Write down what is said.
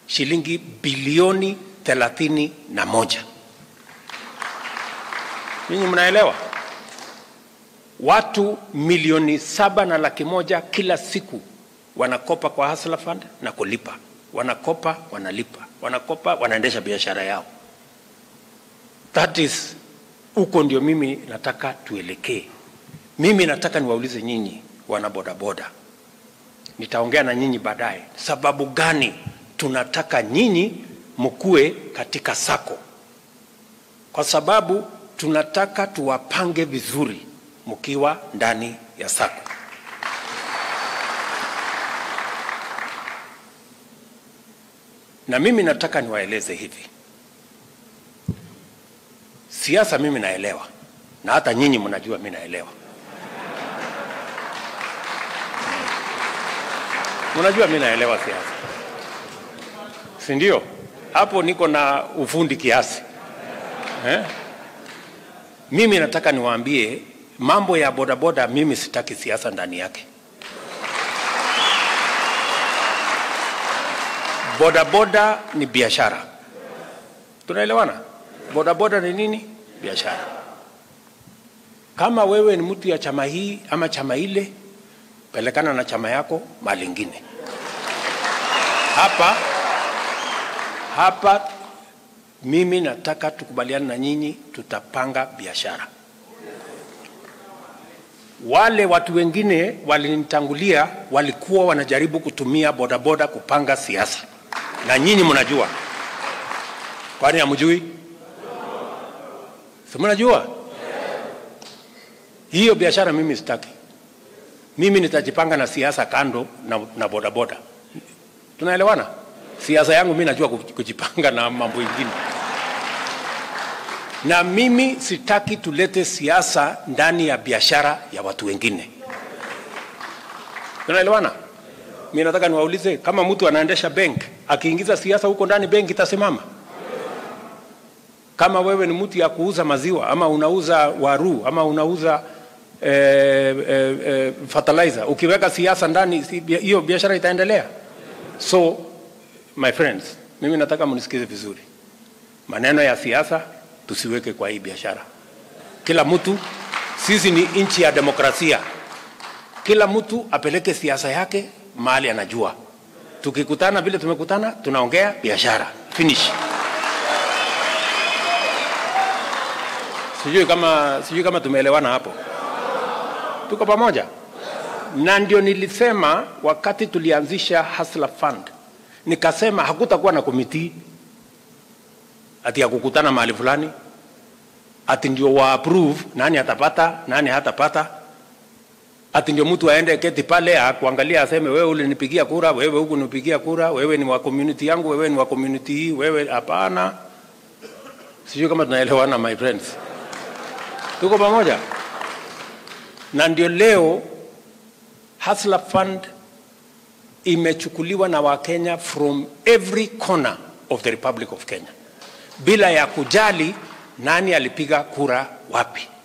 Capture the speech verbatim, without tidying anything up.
shilingi bilioni thelathini na moja. Ninyi mnaelewa? Watu milioni saba na laki moja kila siku wanakopa kwa Hustler Fund na kulipa. Wanakopa, wanalipa. Wanakopa, wanaendesha biashara yao. That is, uko ndio mimi nataka tuelekee. Mimi nataka niwaulize nyinyi wana boda boda. Nitaongea na nyinyi baadaye. Sababu gani tunataka nyinyi mkue katika sako? Kwa sababu tunataka tuwapange vizuri mkiwa ndani ya sako. Na mimi nataka niwaeleze hivi. Siasa mimi naelewa. Na hata nyinyi mnajua mimi naelewa. Mnajua mimi naelewa siasa. Si ndio? Hapo niko na ufundi kiasi. Eh? Mimi nataka niwaambie mambo ya boda boda, mimi sitaki siasa ndani yake. Boda boda ni biashara. Tunaelewana? Boda boda ni nini? Biashara. Kama wewe ni mtu ya chama hii ama chama ile, pelekana na chama yako mahali ingine. Hapa hapa mimi nataka tukubaliane na nyinyi, tutapanga biashara. Wale watu wengine walinitangulia walikuwa wanajaribu kutumia boda boda kupanga siasa. Na nyinyi mnajua. Kwani hamjui? Si mnajua? Hiyo biashara mimi sitaki. Mimi nitajipanga na siasa kando na, na boda boda. Tunaelewana? Siasa yangu mimi najua kujipanga na mambo mengine. Na mimi sitaki tulete siasa ndani ya biashara ya watu wengine. Tunaelewana? Mimi nataka niwaulize, kama mtu anaendesha bank, akiingiza siasa huko ndani, bank itasimama? Kama wewe ni mtu ya kuuza maziwa ama unauza waru ama unauza eh, eh, eh, fertilizer, ukiweka siasa ndani, hiyo biashara itaendelea? So my friends, mimi nataka mnisikize vizuri. Maneno ya siasa tusiweke kwa hii biashara. Kila mtu, sisi ni nchi ya demokrasia. Kila mtu apeleke siasa yake mahali anajua. Tukikutana vile tumekutana, tunaongea biashara. Finish. Sijui kama sijui kama tumeelewana hapo. Tuko pamoja? Na ndio nilisema wakati tulianzisha Hustler Fund, nikasema hakutakuwa na komiti ati ya kukutana mahali fulani, ati ndio wa approve nani atapata nani hatapata, ati ndio mtu aende keti pale akuangalia aseme wewe ulinipigia kura, wewe huku nipigia kura, wewe ni wa community yangu, wewe ni wa community hii, wewe hapana. Sijui kama tunaelewana my friends. Tuko pamoja? Na ndio leo Hustler Fund imechukuliwa na Wakenya from every corner of the Republic of Kenya, bila ya kujali nani alipiga kura wapi.